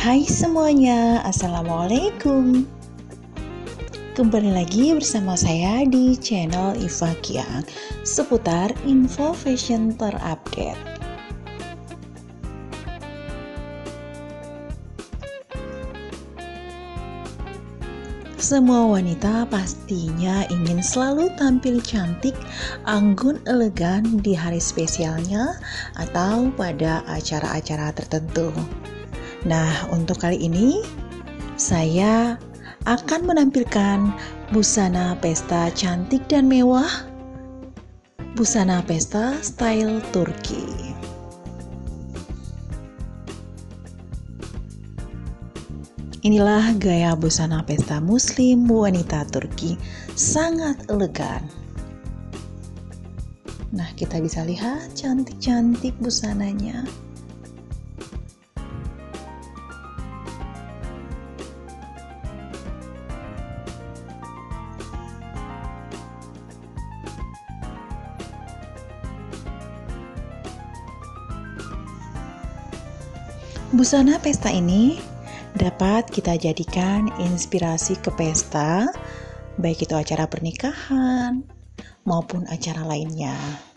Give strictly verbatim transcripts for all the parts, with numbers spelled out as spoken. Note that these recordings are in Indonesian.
Hai semuanya, Assalamualaikum. Kembali lagi bersama saya di channel Iva Kiang seputar info fashion terupdate. Semua wanita pastinya ingin selalu tampil cantik, anggun, elegan di hari spesialnya atau pada acara-acara tertentu. Nah, untuk kali ini saya akan menampilkan busana pesta cantik dan mewah, busana pesta style Turki. Inilah gaya busana pesta muslim wanita Turki, sangat elegan. Nah, kita bisa lihat cantik-cantik busananya. Busana pesta ini dapat kita jadikan inspirasi ke pesta, baik itu acara pernikahan maupun acara lainnya.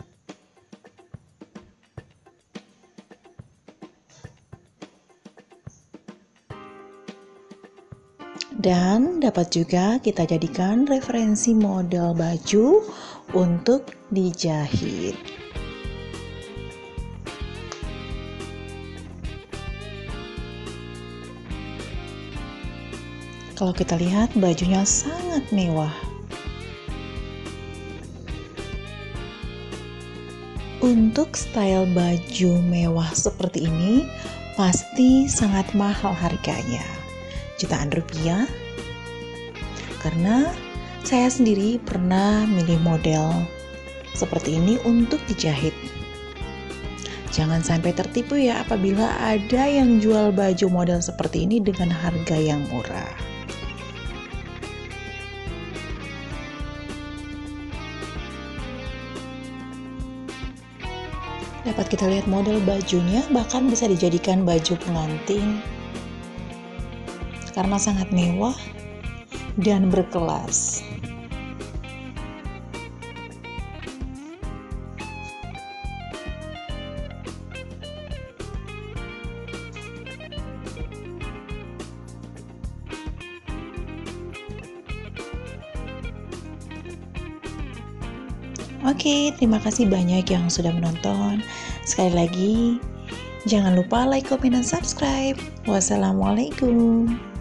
Dan dapat juga kita jadikan referensi model baju untuk dijahit. Kalau kita lihat bajunya sangat mewah. Untuk style baju mewah seperti ini pasti sangat mahal harganya, jutaan rupiah. Karena saya sendiri pernah milih model seperti ini untuk dijahit. Jangan sampai tertipu ya apabila ada yang jual baju model seperti ini dengan harga yang murah. Dapat kita lihat model bajunya, bahkan bisa dijadikan baju pengantin karena sangat mewah dan berkelas. Oke, terima kasih banyak yang sudah menonton. Sekali lagi, jangan lupa like, komen, dan subscribe. Wassalamualaikum.